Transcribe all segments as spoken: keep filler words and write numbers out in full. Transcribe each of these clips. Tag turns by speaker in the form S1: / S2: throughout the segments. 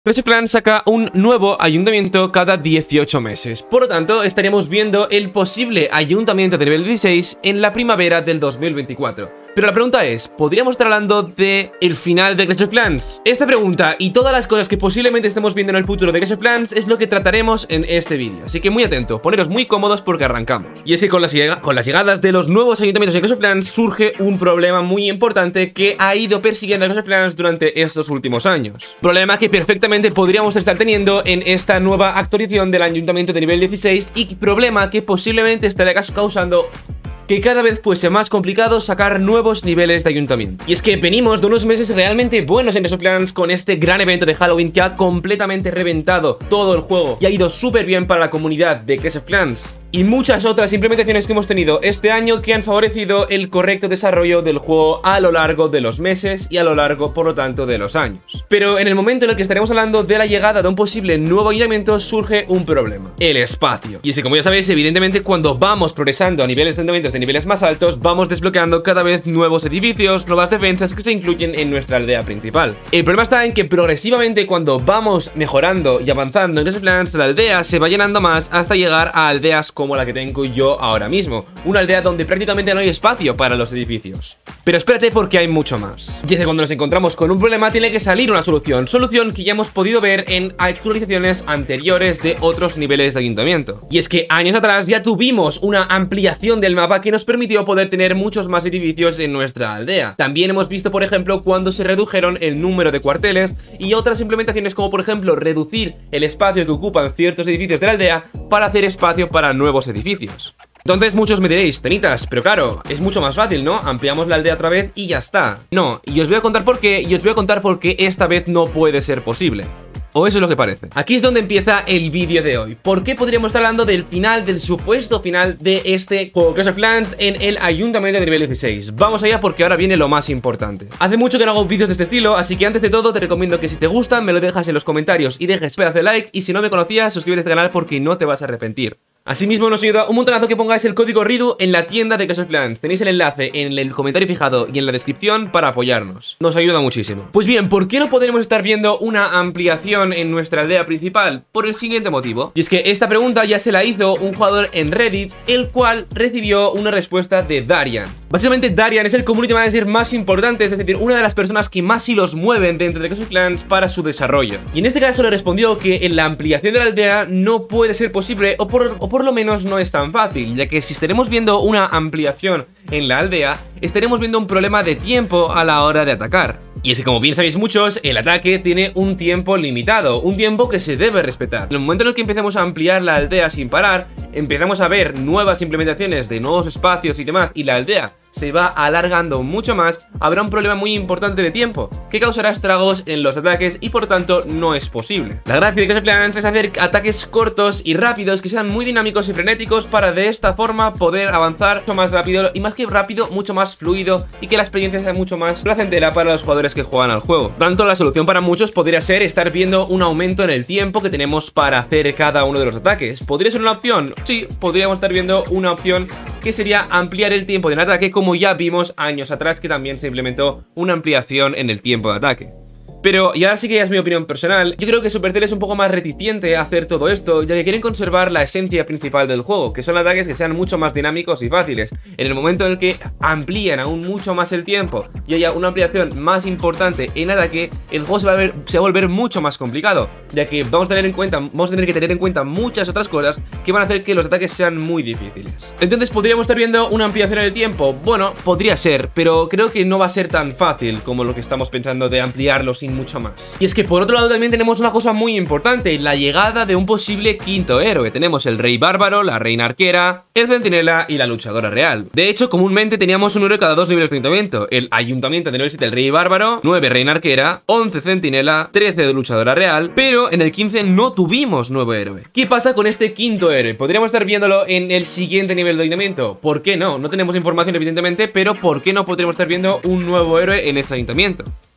S1: Clash of Clans saca un nuevo ayuntamiento cada dieciocho meses. Por lo tanto, estaríamos viendo el posible ayuntamiento de nivel dieciséis en la primavera del dos mil veinticuatro. Pero la pregunta es, ¿podríamos estar hablando de el final de Clash of Clans? Esta pregunta y todas las cosas que posiblemente estemos viendo en el futuro de Clash of Clans es lo que trataremos en este vídeo. Así que muy atento, poneros muy cómodos porque arrancamos. Y es que con las, con las llegadas de los nuevos ayuntamientos de Clash of Clans surge un problema muy importante que ha ido persiguiendo a Clash of Clans durante estos últimos años. Problema que perfectamente podríamos estar teniendo en esta nueva actualización del ayuntamiento de nivel dieciséis y problema que posiblemente estaría causando que cada vez fuese más complicado sacar nuevos niveles de ayuntamiento. Y es que venimos de unos meses realmente buenos en Clash of Clans con este gran evento de Halloween que ha completamente reventado todo el juego y ha ido súper bien para la comunidad de Clash of Clans. Y muchas otras implementaciones que hemos tenido este año que han favorecido el correcto desarrollo del juego a lo largo de los meses y a lo largo, por lo tanto, de los años. Pero en el momento en el que estaremos hablando de la llegada de un posible nuevo ayuntamiento surge un problema: el espacio. Y es que, como ya sabéis, evidentemente cuando vamos progresando a niveles de ayuntamientos de niveles más altos, vamos desbloqueando cada vez nuevos edificios, nuevas defensas que se incluyen en nuestra aldea principal. El problema está en que progresivamente cuando vamos mejorando y avanzando en Clash of Clans, la aldea se va llenando más hasta llegar a aldeas como la que tengo yo ahora mismo, una aldea donde prácticamente no hay espacio para los edificios. Pero espérate, porque hay mucho más. Y es que cuando nos encontramos con un problema tiene que salir una solución, solución que ya hemos podido ver en actualizaciones anteriores de otros niveles de ayuntamiento. Y es que años atrás ya tuvimos una ampliación del mapa que nos permitió poder tener muchos más edificios en nuestra aldea. También hemos visto, por ejemplo, cuando se redujeron el número de cuarteles y otras implementaciones como, por ejemplo, reducir el espacio que ocupan ciertos edificios de la aldea para hacer espacio para nuevos edificios. Entonces muchos me diréis, Tenitas, pero claro, es mucho más fácil, ¿no? Ampliamos la aldea otra vez y ya está. No, y os voy a contar por qué, y os voy a contar por qué esta vez no puede ser posible. O eso es lo que parece. Aquí es donde empieza el vídeo de hoy. ¿Por qué podríamos estar hablando del final, del supuesto final de este juego Clash of Clans en el ayuntamiento de nivel dieciséis? Vamos allá porque ahora viene lo más importante. Hace mucho que no hago vídeos de este estilo, así que antes de todo te recomiendo que si te gustan me lo dejas en los comentarios y dejes pedazo de like, y si no me conocías, suscríbete a este canal porque no te vas a arrepentir. Asimismo nos ayuda un montonazo que pongáis el código RIDU en la tienda de Clash of Clans. Tenéis el enlace en el comentario fijado y en la descripción para apoyarnos. Nos ayuda muchísimo. Pues bien, ¿por qué no podremos estar viendo una ampliación en nuestra aldea principal? Por el siguiente motivo. Y es que esta pregunta ya se la hizo un jugador en Reddit, el cual recibió una respuesta de Darian. Básicamente Darian es el community manager más importante, es decir, una de las personas que más hilos mueven dentro de Clash of Clans para su desarrollo. Y en este caso le respondió que en la ampliación de la aldea no puede ser posible, o por, o por lo menos no es tan fácil, ya que si estaremos viendo una ampliación en la aldea, estaremos viendo un problema de tiempo a la hora de atacar. Y es que, como bien sabéis muchos, el ataque tiene un tiempo limitado, un tiempo que se debe respetar. En el momento en el que empecemos a ampliar la aldea sin parar, empezamos a ver nuevas implementaciones de nuevos espacios y demás, y la aldea se va alargando mucho más, habrá un problema muy importante de tiempo, que causará estragos en los ataques y por tanto no es posible. La gracia de Clash of Clans es hacer ataques cortos y rápidos que sean muy dinámicos y frenéticos para de esta forma poder avanzar mucho más rápido, y más que rápido, mucho más fluido, y que la experiencia sea mucho más placentera para los jugadores que juegan al juego. Tanto la solución para muchos podría ser estar viendo un aumento en el tiempo que tenemos para hacer cada uno de los ataques. ¿Podría ser una opción? Sí, podríamos estar viendo una opción que sería ampliar el tiempo de un ataque, como ya vimos años atrás que también se implementó una ampliación en el tiempo de ataque. Pero, y ahora sí que ya es mi opinión personal, yo creo que Supercell es un poco más reticente a hacer todo esto, ya que quieren conservar la esencia principal del juego, que son ataques que sean mucho más dinámicos y fáciles. En el momento en el que amplían aún mucho más el tiempo y haya una ampliación más importante en ataque, el juego se va a, ver, se va a volver mucho más complicado, ya que vamos a tener en cuenta, vamos a tener que tener en cuenta muchas otras cosas que van a hacer que los ataques sean muy difíciles. Entonces, ¿podríamos estar viendo una ampliación en el tiempo? Bueno, podría ser, pero creo que no va a ser tan fácil como lo que estamos pensando de ampliarlo sin mucho más. Y es que por otro lado también tenemos una cosa muy importante: la llegada de un posible quinto héroe. Tenemos el rey bárbaro, la reina arquera, el centinela y la luchadora real. De hecho, comúnmente teníamos un héroe cada dos niveles de ayuntamiento: el ayuntamiento de nivel siete el rey bárbaro, nueve reina arquera, once centinela, trece de luchadora real, pero en el quince no tuvimos nuevo héroe. ¿Qué pasa con este quinto héroe? ¿Podríamos estar viéndolo en el siguiente nivel de ayuntamiento? ¿Por qué no? No tenemos información evidentemente, pero ¿por qué no podríamos estar viendo un nuevo héroe en ese ayuntamiento?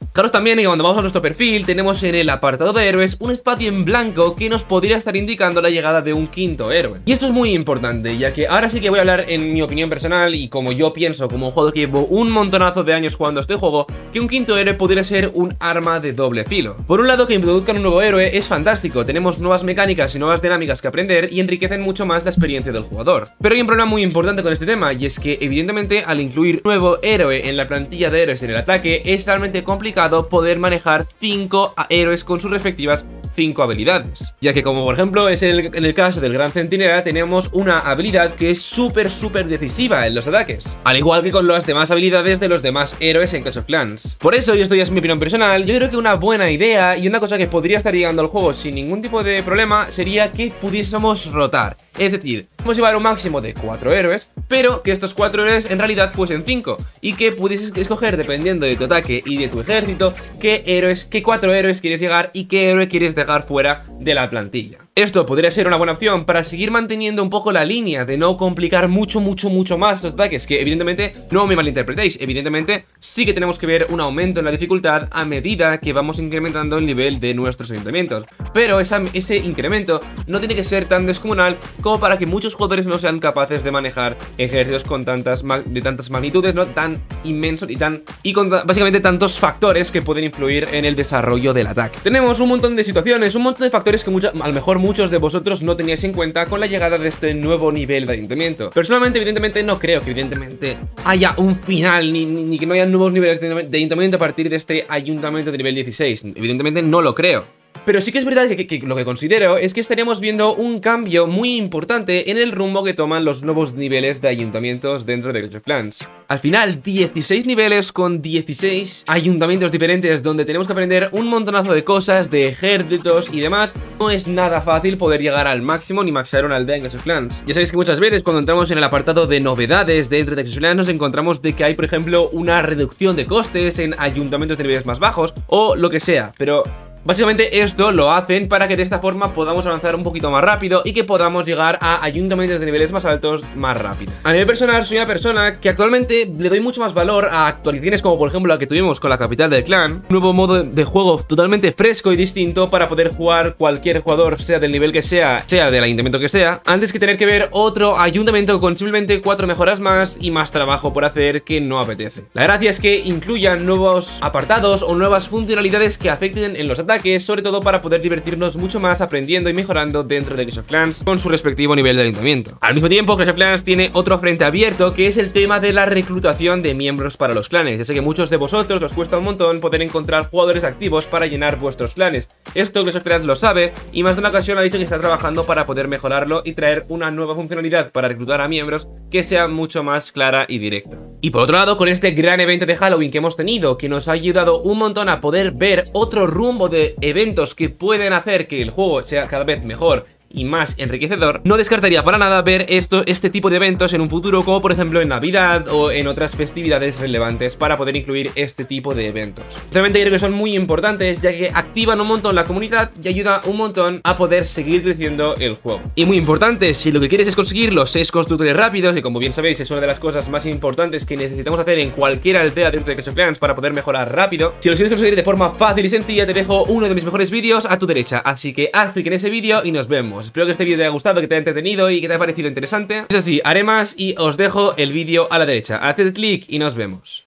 S1: Fijaros también que cuando vamos a nuestro perfil tenemos en el apartado de héroes un espacio en blanco que nos podría estar indicando la llegada de un quinto héroe. Y esto es muy importante, ya que ahora sí que voy a hablar en mi opinión personal y como yo pienso, como un jugador que llevo un montonazo de años jugando a este juego, que un quinto héroe podría ser un arma de doble filo. Por un lado, que introduzcan un nuevo héroe es fantástico, tenemos nuevas mecánicas y nuevas dinámicas que aprender y enriquecen mucho más la experiencia del jugador. Pero hay un problema muy importante con este tema, y es que evidentemente al incluir un nuevo héroe en la plantilla de héroes en el ataque es realmente complicado poder manejar cinco héroes con sus respectivas cinco habilidades, ya que como por ejemplo es el, en el caso del Gran Centinela tenemos una habilidad que es súper súper decisiva en los ataques, al igual que con las demás habilidades de los demás héroes en Clash of Clans. Por eso, y esto ya es mi opinión personal, yo creo que una buena idea y una cosa que podría estar llegando al juego sin ningún tipo de problema sería que pudiésemos rotar. Es decir, podemos llevar un máximo de cuatro héroes, pero que estos cuatro héroes en realidad fuesen cinco, y que pudieses escoger, dependiendo de tu ataque y de tu ejército, qué héroes, qué cuatro héroes quieres llegar y qué héroe quieres dejar fuera de la plantilla. Esto podría ser una buena opción para seguir manteniendo un poco la línea de no complicar mucho, mucho, mucho más los ataques, que evidentemente no me malinterpretéis, evidentemente sí que tenemos que ver un aumento en la dificultad a medida que vamos incrementando el nivel de nuestros ayuntamientos, pero esa, ese incremento no tiene que ser tan descomunal como para que muchos jugadores no sean capaces de manejar ejércitos con tantas de tantas magnitudes, no tan inmensos y tan y con básicamente tantos factores que pueden influir en el desarrollo del ataque. Tenemos un montón de situaciones, un montón de factores que mucha, a lo mejor muchos de vosotros no teníais en cuenta con la llegada de este nuevo nivel de ayuntamiento. Personalmente, evidentemente, no creo que evidentemente haya un final ni, ni, ni que no haya nuevos niveles de, de ayuntamiento a partir de este ayuntamiento de nivel dieciséis. Evidentemente no lo creo. Pero sí que es verdad que, que, que lo que considero es que estaríamos viendo un cambio muy importante en el rumbo que toman los nuevos niveles de ayuntamientos dentro de Clash of Clans. Al final, dieciséis niveles con dieciséis ayuntamientos diferentes donde tenemos que aprender un montonazo de cosas, de ejércitos y demás. No es nada fácil poder llegar al máximo ni maxear una aldea en Clash of Clans. Ya sabéis que muchas veces cuando entramos en el apartado de novedades dentro de Clash of Clans nos encontramos de que hay, por ejemplo, una reducción de costes en ayuntamientos de niveles más bajos o lo que sea, pero básicamente esto lo hacen para que de esta forma podamos avanzar un poquito más rápido y que podamos llegar a ayuntamientos de niveles más altos más rápido. A nivel personal, soy una persona que actualmente le doy mucho más valor a actualizaciones como por ejemplo la que tuvimos con la capital del clan, un nuevo modo de juego totalmente fresco y distinto para poder jugar cualquier jugador, sea del nivel que sea, sea del ayuntamiento que sea, antes que tener que ver otro ayuntamiento con simplemente cuatro mejoras más y más trabajo por hacer que no apetece. La gracia es que incluyan nuevos apartados o nuevas funcionalidades que afecten en los ataques, sobre todo para poder divertirnos mucho más aprendiendo y mejorando dentro de Clash of Clans con su respectivo nivel de ayuntamiento. Al mismo tiempo, Clash of Clans tiene otro frente abierto, que es el tema de la reclutación de miembros para los clanes. Ya sé que muchos de vosotros os cuesta un montón poder encontrar jugadores activos para llenar vuestros clanes. Esto Clash of Clans lo sabe y más de una ocasión ha dicho que está trabajando para poder mejorarlo y traer una nueva funcionalidad para reclutar a miembros que sea mucho más clara y directa. Y por otro lado, con este gran evento de Halloween que hemos tenido, que nos ha ayudado un montón a poder ver otro rumbo de eventos que pueden hacer que el juego sea cada vez mejor y más enriquecedor, no descartaría para nada ver esto, este tipo de eventos en un futuro, como por ejemplo en Navidad o en otras festividades relevantes, para poder incluir este tipo de eventos. Realmente creo que son muy importantes, ya que activan un montón la comunidad y ayuda un montón a poder seguir creciendo el juego. Y muy importante, si lo que quieres es conseguir los seis constructores rápidos, y como bien sabéis es una de las cosas más importantes que necesitamos hacer en cualquier aldea dentro de Clash of Clans para poder mejorar rápido, si los quieres conseguir de forma fácil y sencilla, te dejo uno de mis mejores vídeos a tu derecha, así que haz clic en ese vídeo y nos vemos. Espero que este vídeo te haya gustado, que te haya entretenido y que te haya parecido interesante. Es así, haré más y os dejo el vídeo a la derecha. Haced clic y nos vemos.